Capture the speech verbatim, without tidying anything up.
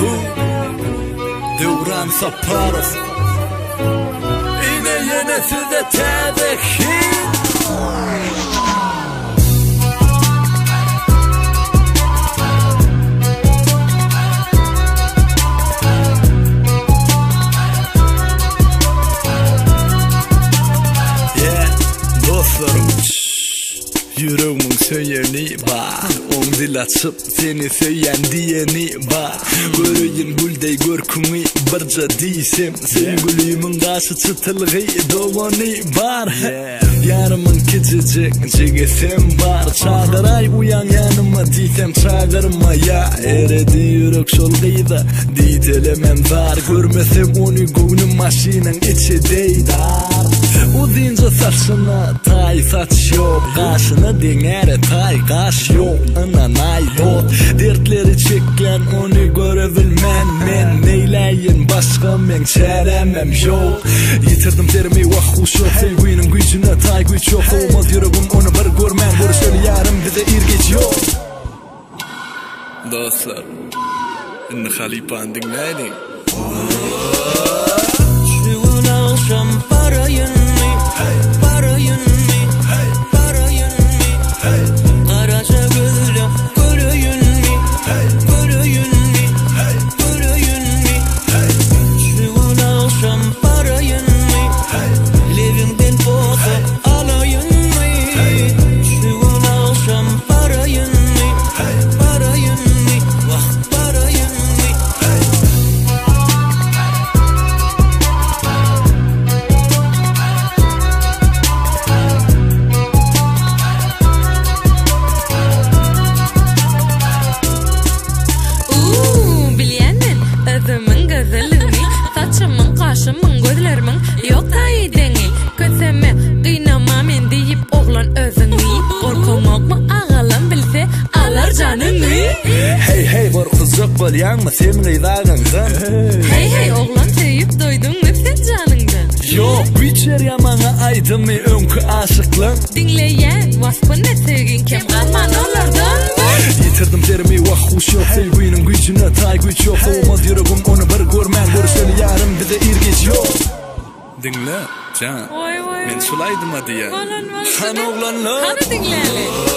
bu Devran Saparov Yine yenesi de tebeki Yüreğimin söyeni var On dil açıp seni söyyen diyeni var Göreyim güldey görkümü barca diysem Sevgilimin karşı çıtılgı doğani var Yarımın küçücük cigesem var Çağıray uyan yanıma diysem çağırma ya Eredi yürek şol gıyda diytelemem var Görmesem onu gönlüm maşinin içi deydar O deyince saçına tay saç yok Kaşına denere tay kaş yok Ananay lot Dertleri çekken onu görebilmen Men neyleyin başka men çeremem yok Yitirdim terimi vahuş yok Sevginin gücüne tay güç yok Olmaz yüreğim onu bir görmen Görüşeli yarım bize irgeç yok Dostlar İnni Halipan dinleyin Şu an akşam parayın Parayın mi, parayın mi Karaca gözlü göreyün mi, göreyün mi, göreyün mi Şu an akşam parayın mi, levinden foto alayın mi Şu an akşam parayın mi, parayın mi, vah parayın mi Kaşımın gözlerimin yok tayı dengi Köseme kıynama men deyip oğlan özünü Korkumak mı ağalan bilse alır canını Hey hey korkuzuk bol yanma sen gıydağından Hey hey oğlan teyip doydun mu sen canından Yok güçer yamana aydım mı önkü aşıklığın Dinleyen vaspı ne sevgin kem kalman olurdan Yitirdim terimi vahuş yok Sevginin gücüne tay güç yok Olmaz yüreğim onu bir görmen Görüşeli yarım bize irgeç yok Dinle can Men sulaydım hadi ya Falan falan Han oğlanlar Hadi dinleyelim